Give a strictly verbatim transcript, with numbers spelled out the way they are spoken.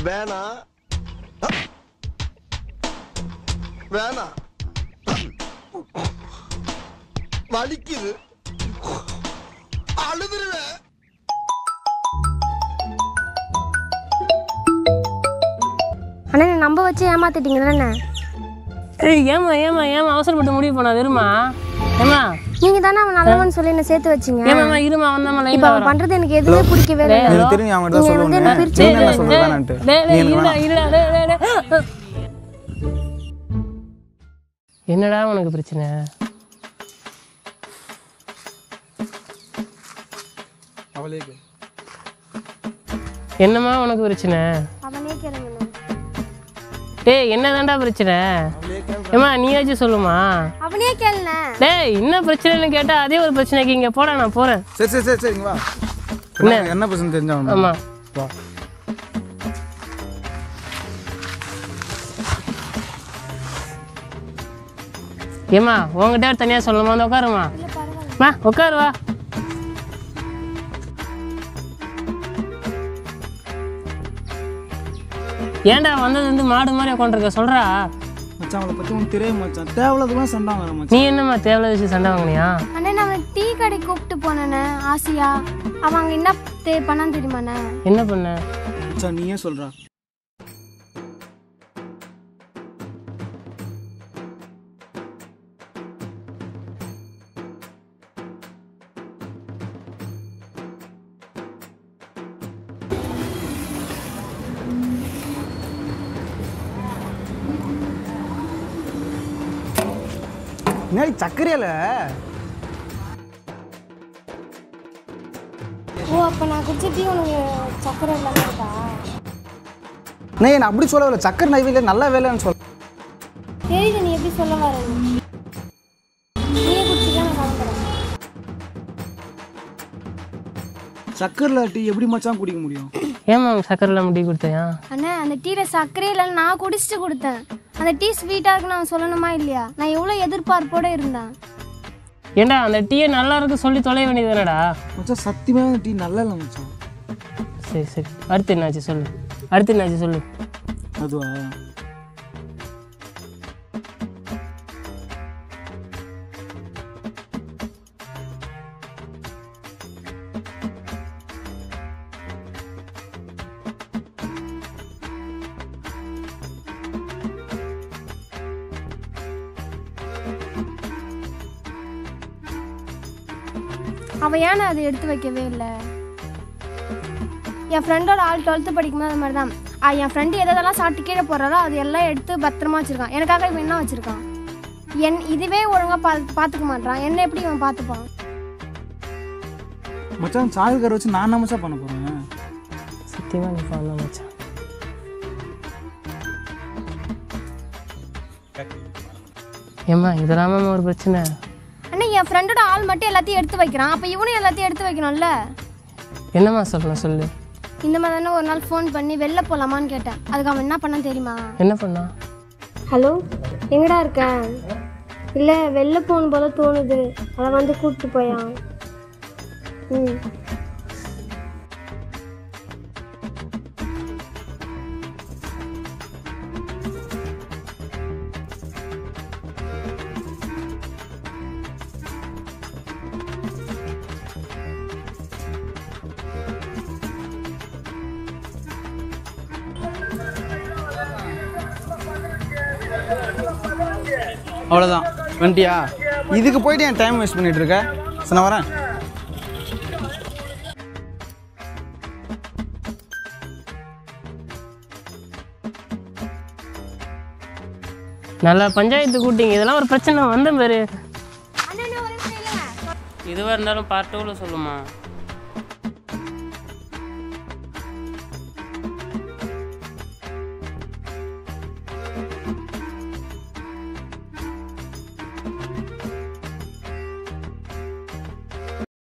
வேணா வேணா வலிக்குது அழுதுருவேன். அண்ணா நம்ப வச்சு ஏமாத்திட்டீங்கண்ணே. ஏய் ஏமா ஏமா ஏமா அவசரப்பட்டு முடிவு பண்ணா வருமா ஏமா நீங்க தானே அவன் நல்லவன் சொல்லி என்ன சேர்த்து வச்சீங்க. ஏமா இருமா வந்தமா லைன்ல இப்ப அவன் பண்றது எனக்கு எதுவுமே பிடிக்கவே இல்லை. எனக்கு தெரியும் அவன் தான் சொல்லுவானே நீ என்ன சொல்றதானே டேய் டேய் இல்ல இல்ல டேய் டேய் என்னடா உனக்கு பிரச்சனை? அவளே என்னம்மா உனக்கு பிரச்சனை? அவனே கேளுங்க. டேய் என்னதான்டா பிரச்சனை? ஏமா நீயாச்சும் சொல்லுமா. அவனே கேளுங்க. டேய் என்ன பிரச்சனைன்னு கேட்டா அதே ஒரு பிரச்சனைக்கு இங்க போடா நான் போறேன். சரி சரி சரி சரிங்க வா. என்ன என்ன பிரச்சனை தெரிஞ்சவன்? ஆமா வா. ஏமா உங்ககிட்ட தனியா சொல்லுமா வந்து உட்காருமா. வா உட்காரு வா. ஏன்டா வந்தது வந்து மாடு மாதிரி உட்காந்துருக்க சொல்றா. மச்சான் அவளை பத்தி உனக்கு தெரியும் மச்சான். தேவையில்லாதெல்லாம் சண்டை வாங்குற மச்சான். நீ என்னம்மா தேவையில்லாத விஷயம் சண்டை வாங்கினியா? அண்ணே நான் அவனை டீ கடை கூப்பிட்டு போனேண்ணே ஆசையா. அவன் அங்கே என்ன தே பண்ணான்னு தெரியுமாண்ணே? என்ன பண்ண? மச்சான் நீயே சொல்றா. என்ன சக்கரையில? ஓ அப்போ நான் குடிச்ச டீ உனக்கு சக்கரை இல்லாமல் இருக்கா? நான் என்ன அப்படி சொல்லவில்லை. சக்கரை நைவேல நல்ல வேலைன்னு சொல்ல. தெரியுது நீ எப்படி சொல்ல வர. நீயே குடிச்சிக்க நான் கிளம்புறேன். சக்கரை டீ எப்படி மச்சான் குடிக்க முடியும்? ஏமா சக்கரைலாம் முடி கொடுத்தையா? அண்ணே அந்த டீல சக்கரை இல்லைன்னு நான் குடிச்சிட்டு கொடுத்தேன். அந்த டீ ஸ்வீட்டாக இருக்குன்னு அவன் சொல்லணுமா இல்லையா? நான் எவ்வளோ எதிர்பார்ப்போட இருந்தேன். ஏண்டா அந்த டீயை நல்லா இருக்கு சொல்லி தொலை வேண்டியதுனடா. மச்சான் சத்தியமாக அந்த டீ நல்லா இல்லை மச்சான். சரி சரி அடுத்து என்னாச்சு சொல்லு. அடுத்து என்னாச்சு சொல்லு. அதுவா அவன் ஏன்னா அதை எடுத்து வைக்கவே இல்லை. என் ஃப்ரெண்டோட ஆள் டுவெல்த்து படிக்கும்போது அது மாதிரி தான். என் ஃப்ரெண்டு எதெல்லாம் சாப்பிட்டு கீழே போடுறாரோ அது எல்லாம் எடுத்து பத்திரமா வச்சுருக்கான். எனக்காக இவன் என்ன வச்சுருக்கான்? என் இதுவே ஒழுங்காக பா பார்த்துக்க மாட்டான். என்ன எப்படி இவன் பார்த்துப்பான்? மச்சான் சாகுக்கார வச்சு நான் என்ன மச்சான் பண்ண போகிறேன்? சத்தியமா நீ பண்ண மச்சான். ஏம்மா இதெல்லாம ஒரு பிரச்சனை. அண்ணா என் ஃப்ரெண்டோட ஆள் மட்டும் எல்லாத்தையும் எடுத்து வைக்கிறான். அப்போ இவனும் எல்லாத்தையும் எடுத்து வைக்கணும்ல. என்னம்மா சொல்லணும் சொல்லு. இந்த மாதிரி தானே ஒரு நாள் ஃபோன் பண்ணி வெளில போகலாமான்னு கேட்டேன். அதுக்கு அவன் என்ன பண்ணான்னு தெரியுமா? என்ன பண்ணா? ஹலோ எங்கடா இருக்கேன்? இல்லை வெளில போகணும் போல தோணுது, அதை வந்து கூப்பிட்டு போயான். ம் அவ்வளோதான் வந்துட்டியா? இதுக்கு போயிட்டு என் டைம் வேஸ்ட் பண்ணிட்டு இருக்க. சரி நான் வரேன். நல்லா பஞ்சாயத்து கூட்டிங்க. இதெல்லாம் ஒரு பிரச்சனை வந்த பேரு. இதுவாக இருந்தாலும் பார்ட் டூவில் சொல்லுமா.